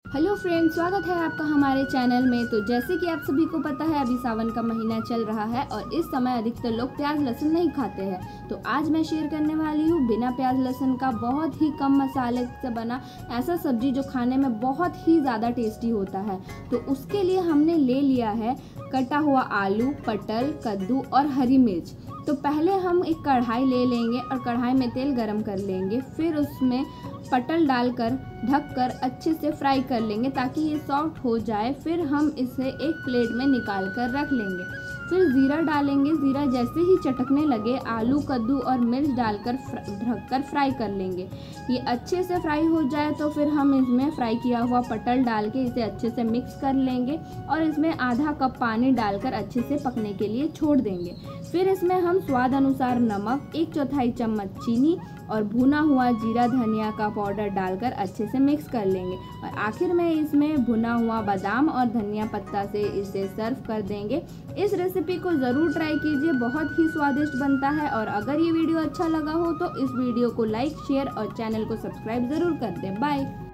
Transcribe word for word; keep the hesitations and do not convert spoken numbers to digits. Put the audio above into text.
Hello friends, स्वागत है आपका हमारे चैनल में। तो जैसे कि आप सभी को पता है, अभी सावन का महीना चल रहा है और इस समय अधिकतर लोग प्याज लहसुन नहीं खाते हैं। तो आज मैं शेयर करने वाली हूँ बिना प्याज लहसुन का बहुत ही कम मसाले से बना ऐसा सब्जी जो खाने में बहुत ही ज़्यादा टेस्टी होता है। तो उसके लिए हमने ले लिया है कटा हुआ आलू, पटल, कद्दू और हरी मिर्च। तो पहले हम एक कढ़ाई ले लेंगे और कढ़ाई में तेल गरम कर लेंगे। फिर उसमें पटल डालकर ढककर अच्छे से फ्राई कर लेंगे ताकि ये सॉफ्ट हो जाए। फिर हम इसे एक प्लेट में निकाल कर रख लेंगे। फिर ज़ीरा डालेंगे। ज़ीरा जैसे ही चटकने लगे, आलू, कद्दू और मिर्च डालकर ढककर फ्राई कर लेंगे। ये अच्छे से फ्राई हो जाए तो फिर हम इसमें फ्राई किया हुआ पटल डाल के इसे अच्छे से मिक्स कर लेंगे और इसमें आधा कप पानी डालकर अच्छे से पकने के लिए छोड़ देंगे। फिर इसमें हम स्वाद अनुसार नमक, एक चौथाई चम्मच चीनी और भुना हुआ जीरा धनिया का पाउडर डालकर अच्छे से मिक्स कर लेंगे और आखिर में इसमें भुना हुआ बादाम और धनिया पत्ता से इसे सर्व कर देंगे। इस रेसिपी को ज़रूर ट्राई कीजिए, बहुत ही स्वादिष्ट बनता है। और अगर ये वीडियो अच्छा लगा हो तो इस वीडियो को लाइक, शेयर और चैनल को सब्सक्राइब ज़रूर कर दें। बाय।